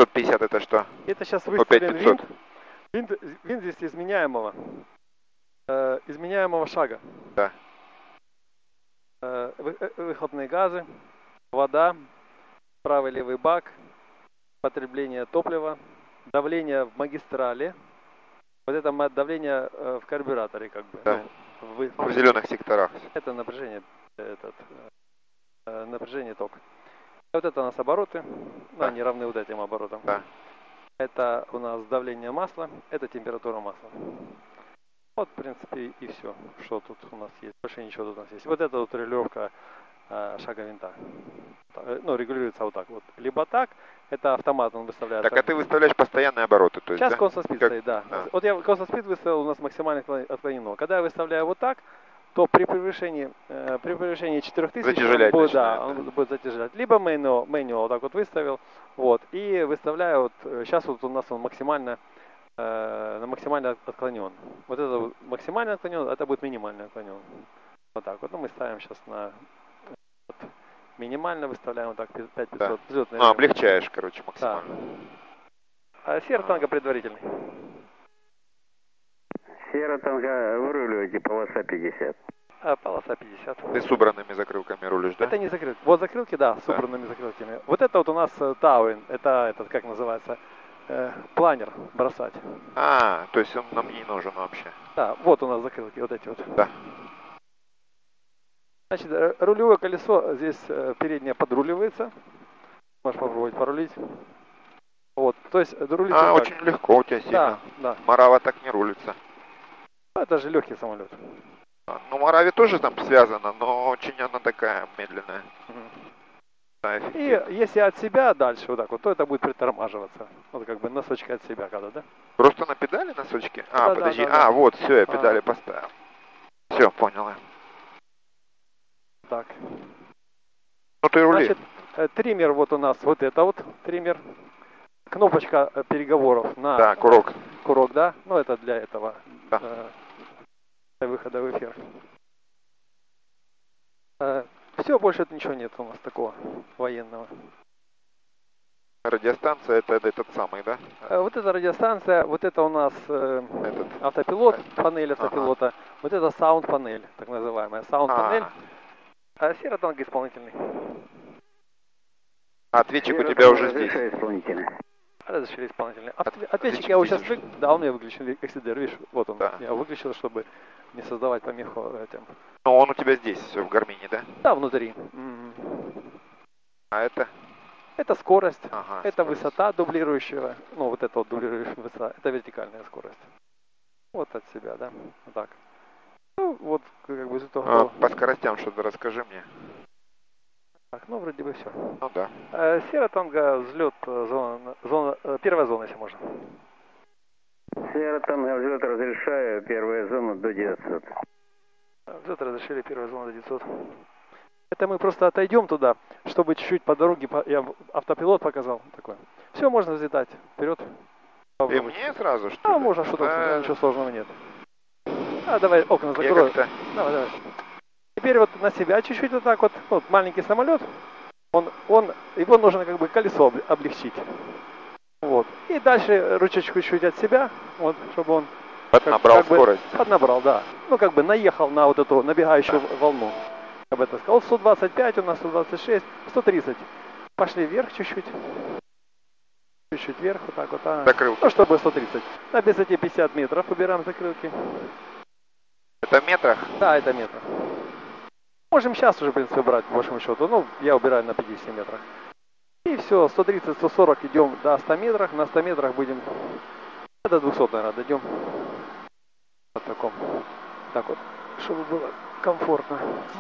550 это что? Это сейчас По выставлен 5500. винт здесь изменяемого шага. Да. Выхлопные газы, вода, правый левый бак, потребление топлива, давление в магистрали. Вот это давление в карбюраторе, как бы. Да. Ну, В зеленых секторах. это напряжение, напряжение ток. Вот это у нас обороты, Да. они равны вот этим оборотам. Да. Это у нас давление масла, это температура масла. Вот, в принципе, и все, что тут у нас есть. Больше ничего тут у нас есть. Вот это вот регулировка шага винта. Ну, регулируется вот так вот. Либо так, это автомат, он выставляет. Так, а ты выставляешь постоянные обороты, то есть, сейчас да? Constant Speed стоит, да. Вот я Constant Speed выставил, у нас максимально отклонено. Когда я выставляю вот так, то при превышении 4000 он будет затяжелять. Либо manual вот так вот выставил, вот, и выставляю вот, сейчас вот у нас он максимально отклонен. Вот это вот максимально отклонен, это будет минимально отклонен. Вот так вот, ну мы ставим сейчас на вот, минимально, выставляем вот так 5500. Да. Ну, облегчаешь, короче, максимально. Да. А Sierra Tango предварительный. Sierra Tango выруливаете полоса 50. Полоса 50. Ты с убранными закрылками рулишь, да? Это не закрылки. Вот закрылки, да, с убранными закрылками. Вот это вот у нас Tauin, это этот, как называется, планер бросать. А, то есть он нам не нужен вообще. Да, вот у нас закрылки, вот эти вот. Да. Значит, рулевое колесо здесь переднее подруливается. Можешь попробовать порулить. Вот, то есть рулить. Очень легко у тебя сильно. Да. Морава так не рулится. Это же легкий самолет. Ну, Мораве тоже там связано, но очень она такая медленная. Да, и если от себя дальше вот так вот, то это будет притормаживаться. Вот как бы носочки от себя когда, да? Просто на педали носочки? Да, Подожди. Да. Вот, все, я педали поставил. Все, понял я. Так. Ну ты рули. Значит, триммер вот у нас, вот это вот триммер. Кнопочка переговоров на... Да, курок. Курок, да? Ну это для этого. Да. Для выхода в эфир. Все, больше ничего нет у нас такого военного. Радиостанция это этот самый, да? Вот это радиостанция, вот это у нас автопилот, панель автопилота. Вот это саунд-панель, так называемая. Саунд-панель. Sierra Tango исполнительный. Ответчик у тебя уже здесь. Разрешили исполнительный. Ответчик я сейчас выключил. Да, он у меня выключен, XDR, видишь, вот он. Да. Я выключил, чтобы не создавать помеху этим. Но он у тебя здесь, в гармине, да? Да, внутри. А это? Это скорость, это скорость. высота дублирующего, ну вот это вот дублирующая высота, это вертикальная скорость. Вот от себя, да, вот так. Ну, вот как бы из этого... По скоростям что-то расскажи мне. Так, ну вроде бы все. Ну да. Sierra Tango, взлет, первая зона, если можно. Sierra Tango, взлет разрешаю, первая зона до 900. Взлет разрешили, первая зона до 900. Это мы просто отойдем туда, чтобы чуть-чуть по дороге, я автопилот показал такой. Все, можно взлетать, вперед. И мне сразу, что ли? Можно, что-то, ничего сложного нет. Давай окна закрою. Давай. Теперь вот на себя чуть-чуть вот так вот, вот маленький самолет, его нужно как бы колесо облегчить. Вот. И дальше ручечку чуть от себя, вот, чтобы он поднабрал скорость. Поднабрал, да. Ну как бы наехал на вот эту набегающую волну. Я бы это сказал. 125 у нас, 126, 130. Пошли вверх чуть-чуть. Чуть-чуть вверх, вот так вот. Закрылки. Ну, чтобы 130. На высоте 50 метров убираем закрылки. Это в метрах? Да, это метров. Можем сейчас уже, в принципе, убрать, по большому счету. Ну, я убираю на 50 метрах. И все, 130-140 идем до 100 метров. На 100 метрах будем... До 200, наверное, дойдем. Вот таком. Так вот, чтобы было комфортно.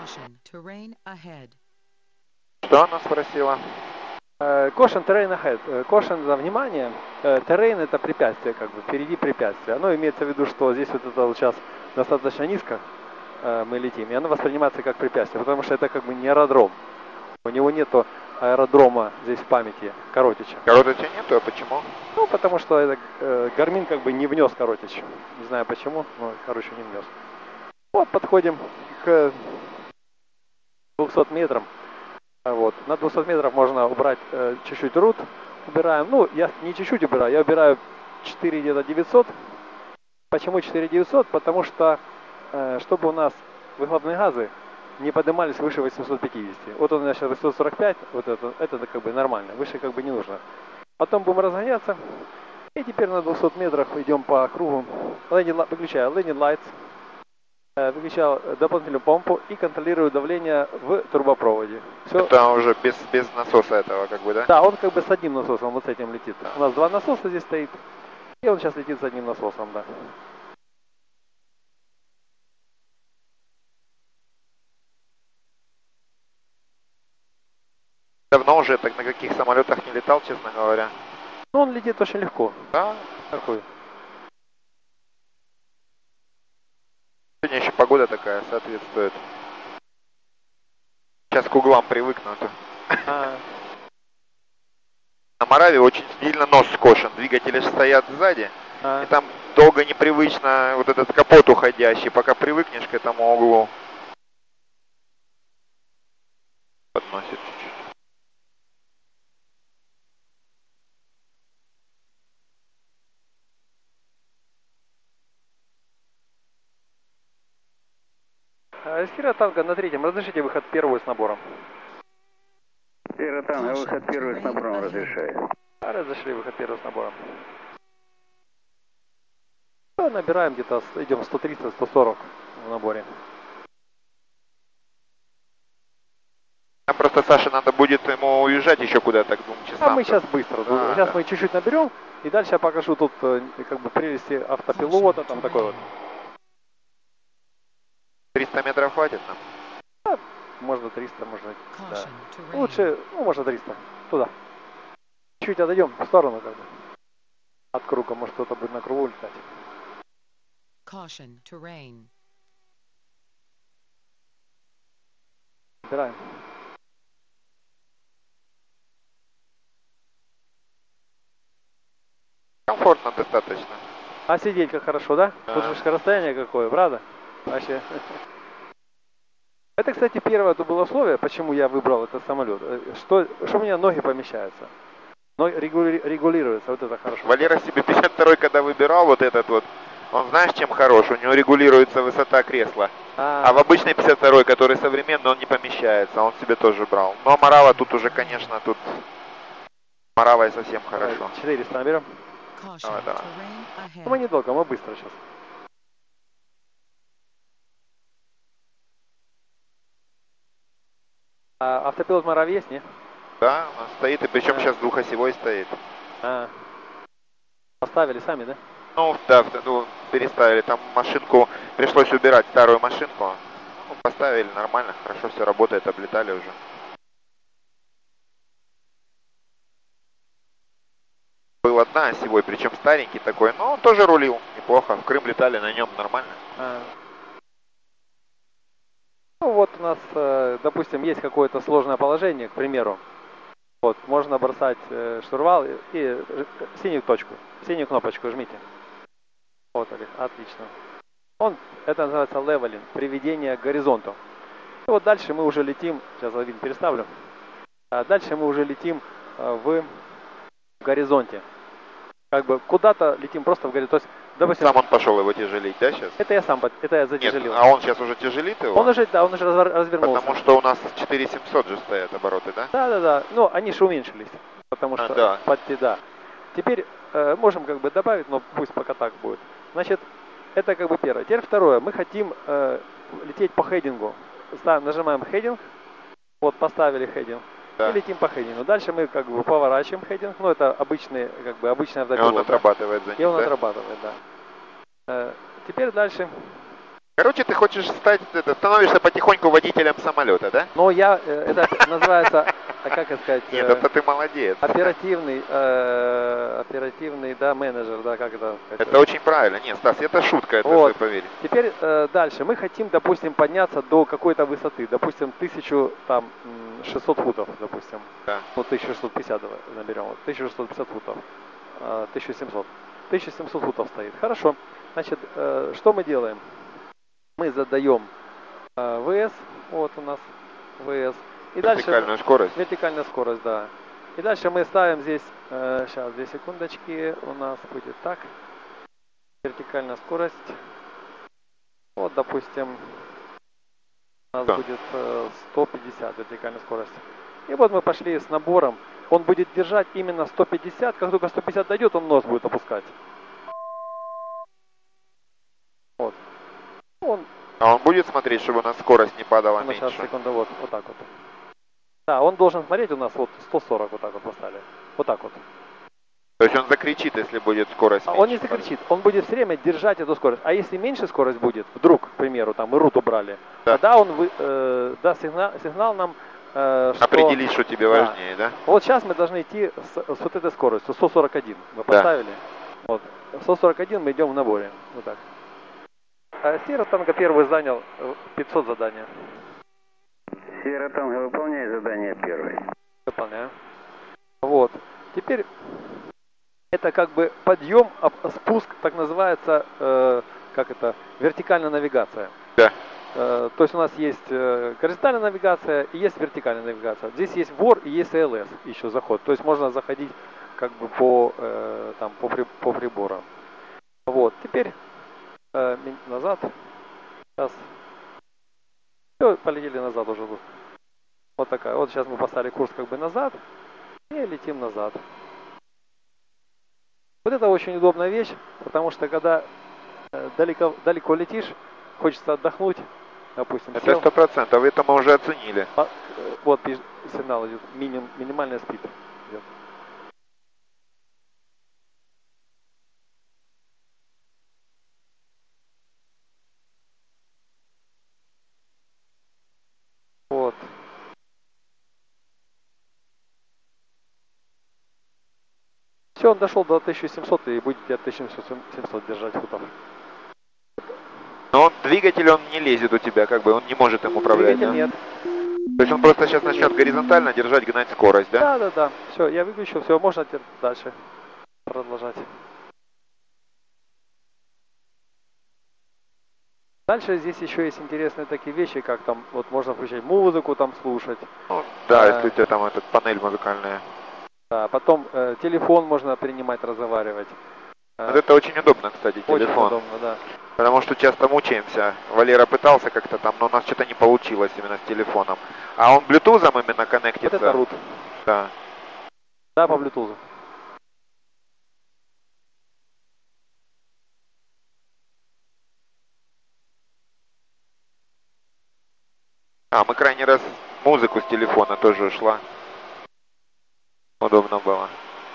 Что она спросила? Caution, terrain ahead. Caution за внимание. Terrain это препятствие, как бы, впереди препятствие. Оно имеется в виду, что здесь вот это вот сейчас достаточно низко мы летим, и оно воспринимается как препятствие, потому что это как бы не аэродром. У него нету аэродрома здесь в памяти, Коротича. Коротича нету, а почему? Ну, потому что это, Гармин как бы не внес Коротич. Не знаю почему, но, короче, не внес. Вот, подходим к 200 метрам. Вот. На 200 метров можно убрать чуть-чуть рут, убираем, ну, я не чуть-чуть убираю, я убираю 4 где-то 900. Почему 4900? Потому что, чтобы у нас выхлопные газы не поднимались выше 850. Вот он у меня сейчас 845, вот это как бы нормально, выше как бы не нужно. Потом будем разгоняться, и теперь на 200 метрах идем по кругу. Выключаю landing lights, выключаю дополнительную помпу и контролирую давление в трубопроводе. Все. Это уже без насоса этого, как бы, да? Да, он как бы с одним насосом вот с этим летит. У нас два насоса здесь стоит, и он сейчас летит с одним насосом, да. Давно уже так на каких самолетах не летал, честно говоря. Ну, он летит очень легко. Да? Такой. Сегодня еще погода такая соответствует. Сейчас к углам привыкнут. На Мораве очень сильно нос скошен. Двигатели же стоят сзади. И там долго непривычно вот этот капот уходящий, пока привыкнешь к этому углу. Подносит чуть-чуть. Сфера танка на третьем. Разрешите выход первую с набором. Сфера танка, выход первый с набором разрешаю. Разрешили выход первый с набором. Набираем где-то, идем 130-140 в наборе. А просто Саше надо будет ему уезжать еще куда-то к 2 часам. А мы сейчас быстро. Да, сейчас да. мы чуть-чуть наберем, и дальше я покажу тут как бы прелести автопилота, там такой вот. 300 метров хватит нам? Да, можно 300, можно, да. Лучше, ну, можно 300, туда. Чуть отойдем в сторону, как бы. От круга, может кто-то будет на кругу летать. Убираем. Комфортно достаточно. А сидеть как хорошо, да? Да. Тут же расстояние какое, правда? Вообще. Это, кстати, первое это было условие, почему я выбрал этот самолет. Что у меня ноги помещаются. Ноги регулируются, вот это хорошо. Валера себе 52-й, когда выбирал вот этот вот, он знаешь, чем хорош? У него регулируется высота кресла. А в обычной 52-й, который современный, он не помещается. Он себе тоже брал. Но Морава тут уже, конечно, тут Моравой совсем хорошо. 400 наберем. Давай, давай. Ну, мы недолго, мы быстро сейчас. А автопилот Морав есть, не? Да, у нас стоит, и причем сейчас двухосевой стоит. Поставили сами, да? Ну, да, ну, переставили. Там машинку, пришлось убирать старую машинку. Ну, поставили нормально, хорошо все работает, облетали уже. Был одна осевой, причем старенький такой, но он тоже рулил неплохо. В Крым летали на нем нормально. Ну вот у нас, допустим, есть какое-то сложное положение, к примеру. Вот, можно бросать штурвал и синюю точку, синюю кнопочку жмите. Вот, отлично. Это называется левелинг, приведение к горизонту. И вот дальше мы уже летим, сейчас я вид переставлю. Дальше мы уже летим в горизонте. Как бы куда-то летим просто в горизонт. То есть, допустим, Сам он пошел его тяжелить, да, сейчас? это я затяжелил. Нет, а он сейчас уже тяжелит его? Он уже развернулся. Потому что у нас 4700 же стоят обороты, да? Да. Ну, они же уменьшились. Потому что, да. Теперь можем как бы добавить, но пусть пока так будет. Значит, это как бы первое. Теперь второе. Мы хотим лететь по хедингу. Нажимаем хединг. Вот, поставили хединг. Да. И летим по хедингу. Дальше мы как бы поворачиваем хединг. Ну, это обычный автопилот. И он отрабатывает за ним, И он отрабатывает, да. Теперь дальше. Короче, ты хочешь становишься потихоньку водителем самолета, да? Но это называется, как сказать... Нет, это ты молодец. Оперативный, да, менеджер, да, как это сказать. Это очень правильно. Нет, Стас, это шутка, это вот. поверь. Теперь дальше. Мы хотим, допустим, подняться до какой-то высоты. Допустим, 1600 футов, допустим. Да. Вот 1650 наберем. Вот, 1650 футов. 1700. 1700 футов стоит. Хорошо. Значит, что мы делаем? Мы задаем ВС, вот у нас ВС. И вертикальную дальше, скорость. Вертикальная скорость, да. И дальше мы ставим здесь, сейчас 2 секундочки, у нас будет так, вертикальная скорость, вот допустим, у нас будет 150 вертикальная скорость. И вот мы пошли с набором, он будет держать именно 150, как только 150 дойдет, он нос будет опускать. Вот. А он будет смотреть, чтобы у нас скорость не падала меньше? Сейчас, секунду, вот так вот. Да, он должен смотреть, у нас вот 140 вот так вот поставили. Вот так вот. То есть он закричит, если будет скорость меньше? Он не закричит, он будет все время держать эту скорость. А если меньше скорость будет, вдруг, к примеру, там мы рут убрали, да, тогда он даст сигнал нам, что... Определить, что тебе важнее, да? Вот сейчас мы должны идти с вот этой скоростью, 141 мы поставили. Да. Вот, 141 мы идем в наборе, вот так. А Сьерра Танго первый занял 500 задания. Сьерра Танго, выполняй задание первое. Выполняю. Вот. Теперь это как бы подъем, спуск, так называется, как это, вертикальная навигация. Да. То есть у нас есть горизонтальная навигация и есть вертикальная навигация. Здесь есть вор и есть АЛС еще заход. То есть можно заходить как бы по приборам. Вот. Теперь назад. Сейчас. Все, полетели назад уже. Вот такая. Вот сейчас мы поставили курс как бы назад и летим назад. Вот это очень удобная вещь, потому что когда далеко летишь, хочется отдохнуть, допустим. Это 100%, это мы уже оценили. Вот сигнал идет, минимальный спид идет. Вот. Все, он дошел до 1700 и будете от 1700 держать футов. Но он, двигатель он не лезет у тебя, как бы, он не может им управлять, двигатель, да? Нет. То есть он просто сейчас начнет горизонтально держать, гнать скорость, да? Да. Все, я выключил, все, можно дальше продолжать. Дальше здесь еще есть интересные такие вещи, как там, вот можно включать музыку, там слушать. Ну, да, если у тебя там этот панель музыкальная. Да, потом телефон можно принимать, разговаривать. Вот это очень удобно, кстати, телефон. Очень удобно, да. Потому что часто мучаемся. Валера пытался как-то там, но у нас что-то не получилось именно с телефоном. А он блютузом именно коннектится? Вот это рут. Да. Да, по блютузу. А, мы крайний раз музыку с телефона тоже ушла. Удобно было.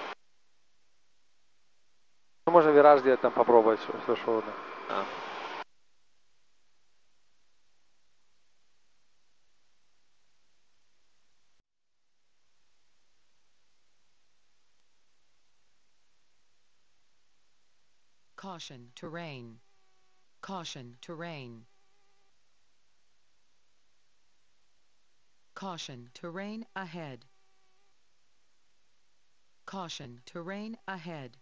Можно вираж делать, там попробовать все что угодно. Да. Caution, terrain. Caution, terrain. Caution, terrain ahead. Caution, terrain ahead.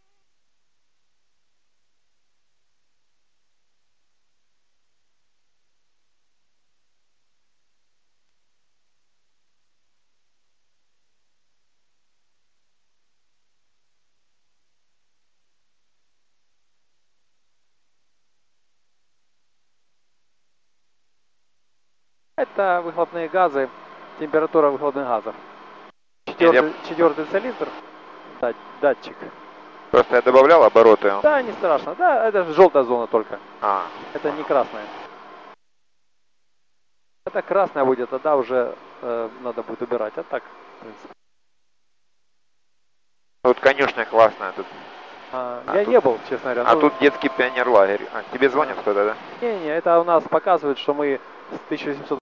Это выхлопные газы, температура выхлопных газов. Четвертый цилиндр, датчик. Просто я добавлял обороты. Да, не страшно. Да, это же желтая зона только. Это не красная. Это красная будет, тогда уже надо будет убирать. А так, в принципе. Вот конюшня классная тут. Я не был, честно говоря. Тут детский пионерлагерь. Тебе звонят кто-то, да? Не, это у нас показывает, что мы с 1700